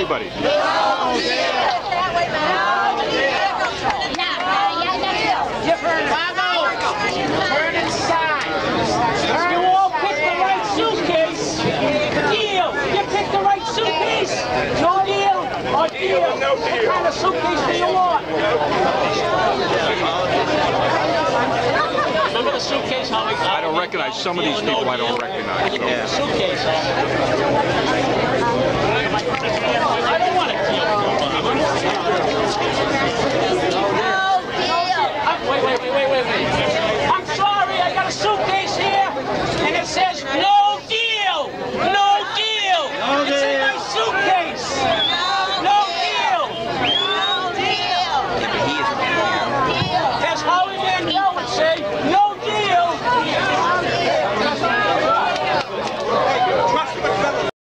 everybody. Turn inside. You all picked the right suitcase. Deal. You picked the right suitcase. No deal or deal? What kind of suitcase do you want? Remember the suitcase? How I don't recognize some of these people. I don't recognize. So. Suitcase.